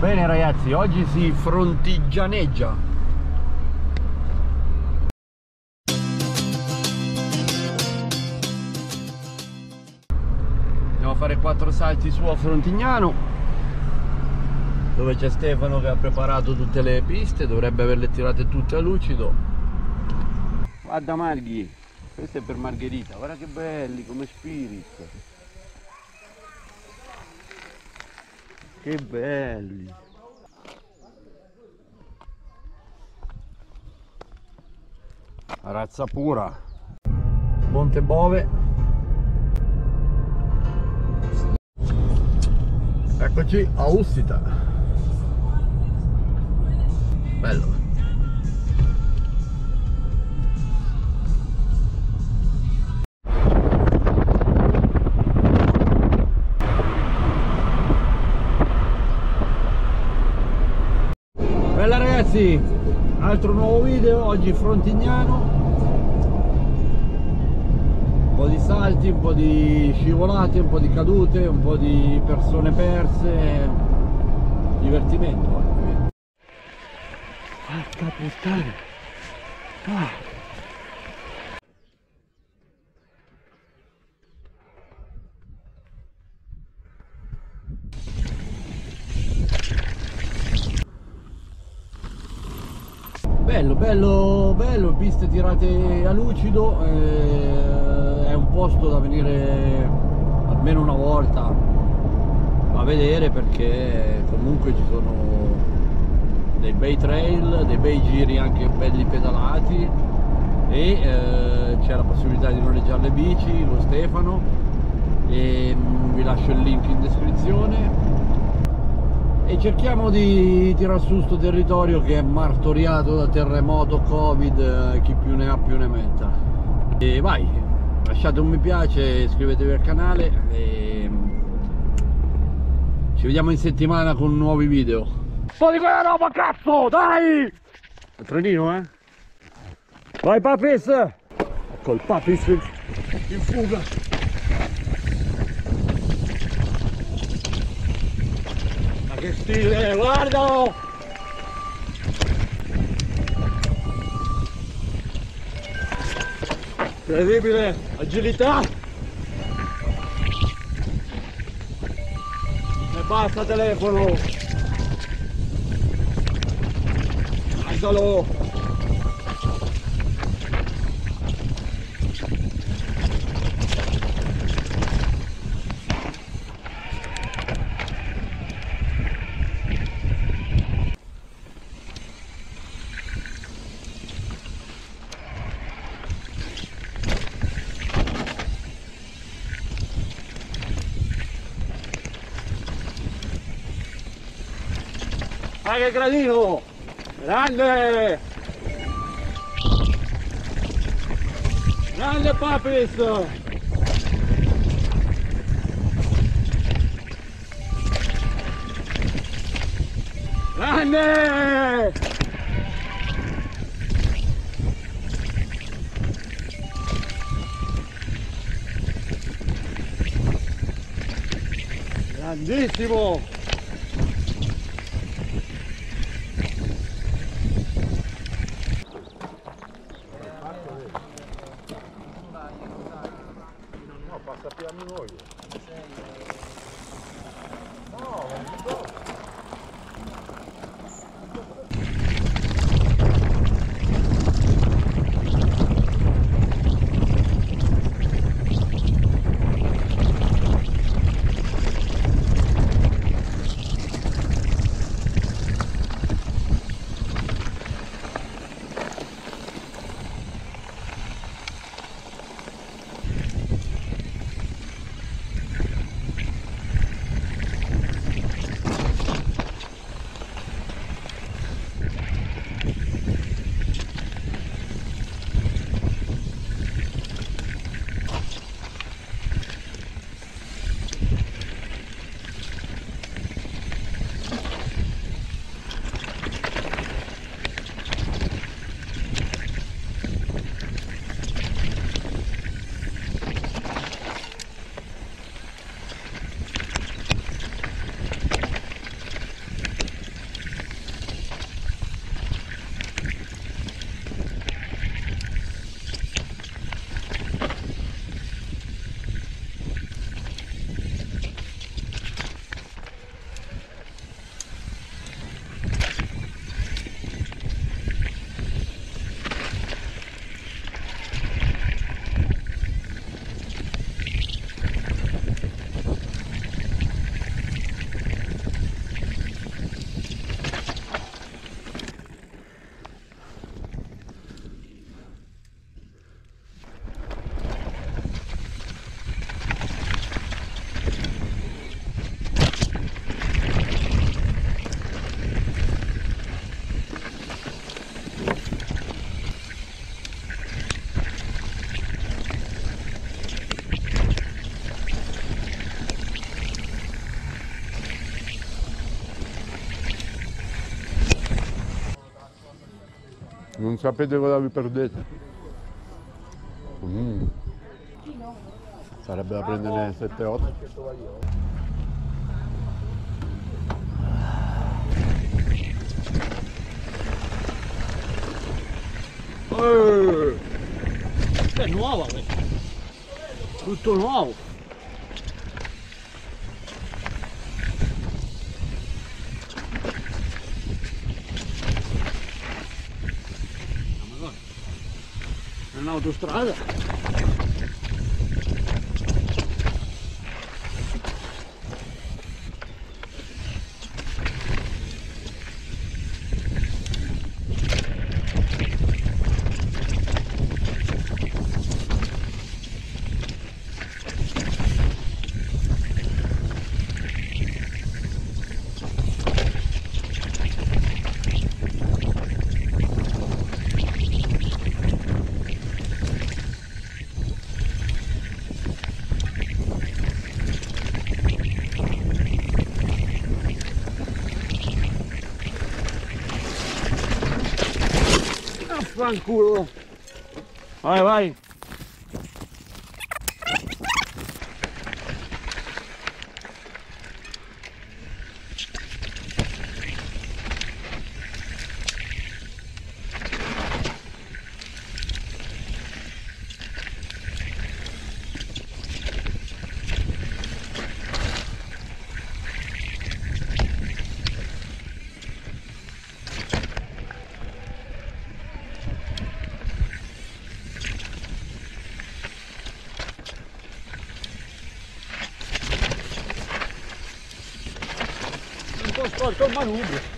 Bene ragazzi, oggi si frontigianeggia. Andiamo a fare 4 salti su a Frontignano, dove c'è Stefano che ha preparato tutte le piste, dovrebbe averle tirate tutte a lucido. Guarda Marghi, questo è per Margherita, guarda che belli come Spirit. Che belli. Razza pura. Monte Bove. Eccoci a Ussita. Bello. Bella ragazzi, altro nuovo video, oggi Frontignano. Un po' di salti, un po' di scivolate, un po' di cadute, un po' di persone perse, divertimento. Porca puttana! Ah. Bello, bello, bello, piste tirate a lucido, è un posto da venire almeno una volta a vedere, perché comunque ci sono dei bei trail, dei bei giri anche belli pedalati, e c'è la possibilità di noleggiare le bici con Stefano, e vi lascio il link in descrizione. E cerchiamo di tirar su sto territorio che è martoriato da terremoto, Covid, chi più ne ha più ne metta. E vai, lasciate un mi piace, iscrivetevi al canale e ci vediamo in settimana con nuovi video. Un po' di quella roba, cazzo, dai! Il trenino, Vai Papis! Ecco il Papis in fuga. Che stile, guardalo! Incredibile, agilità! E basta telefono! Guardalo! Ah, che gradino! Grande! Grande Papis! Grande! Grandissimo! Passa piano noi. No, non so. Non sapete cosa vi perdete. Sarebbe da prendere 7-8. È nuova questa. Tutto nuovo. È un'autostrada. Fanculo. Vai, vai. Un po' storto il manubrio.